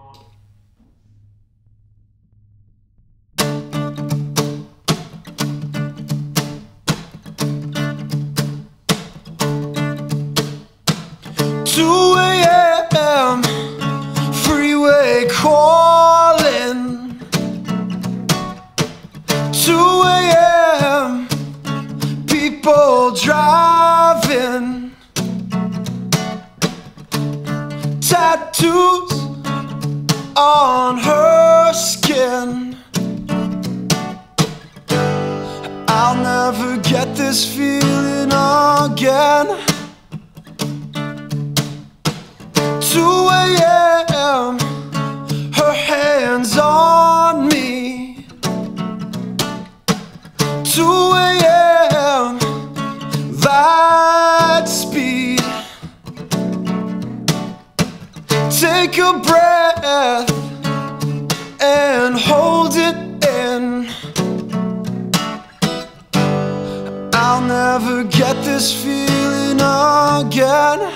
Two a.m. freeway calling. 2 a.m. people driving. Tattoos on her skin. I'll never get this feeling again. 2 a.m. her hands on me. 2 a.m. light speed. Take a breath and hold it in. I'll never get this feeling again.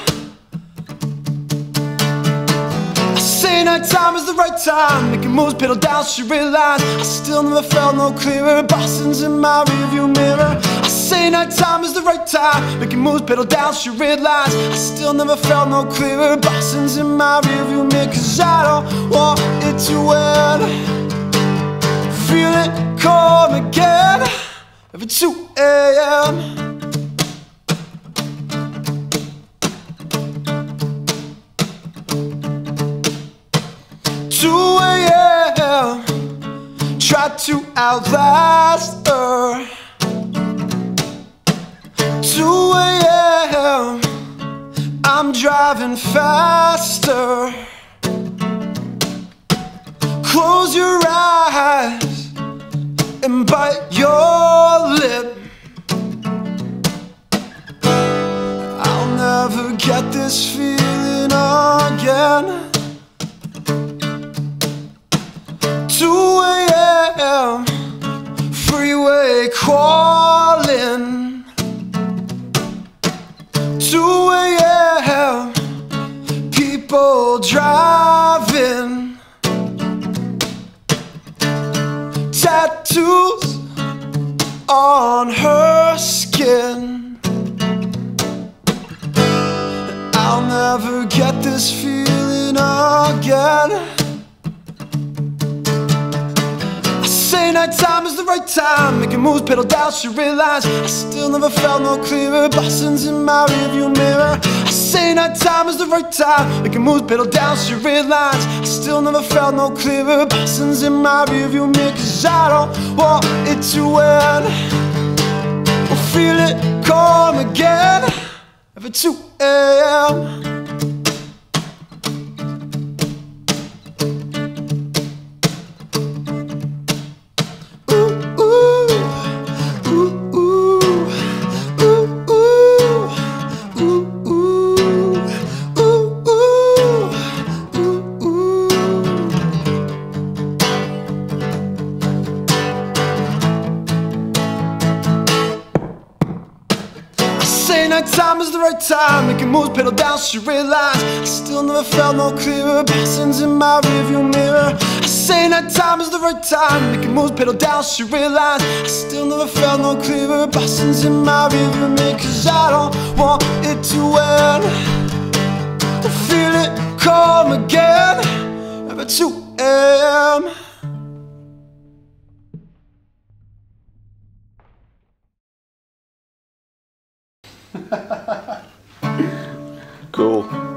Say nighttime is the right time, making moves, pedal down, she realized I still never felt no clearer. Boston's in my rearview mirror. I say nighttime is the right time, making moves, pedal down, she realized I still never felt no clearer. Boston's in my rearview mirror, 'cause I don't want it to end. Feel it come again every 2 a.m. 2 a.m. tried to outlast her. 2 a.m. I'm driving faster. Close your eyes and bite your lip. I'll never get this feeling again. 2 a.m. freeway calling. 2 a.m. people driving. Tattoos on her skin. I'll never get this feeling again. Say nighttime is the right time, making moves, pedal down, she realized I still never felt no clearer. Boston's in my rearview mirror. I say nighttime is the right time, making moves, pedal down, she realized I still never felt no clearer. Boston's in my rearview mirror, 'cause I don't want it to end. We'll feel it come again every 2 a.m. Say nighttime is the right time, making moves, pedal down, she realized I still never felt no clearer. Boston's in my rearview mirror. I say nighttime is the right time, making moves, pedal down, she realized I still never felt no clearer. Boston's in my rearview mirror, 'cause I don't want it to end. I feel it come again every 2 a.m. Cool.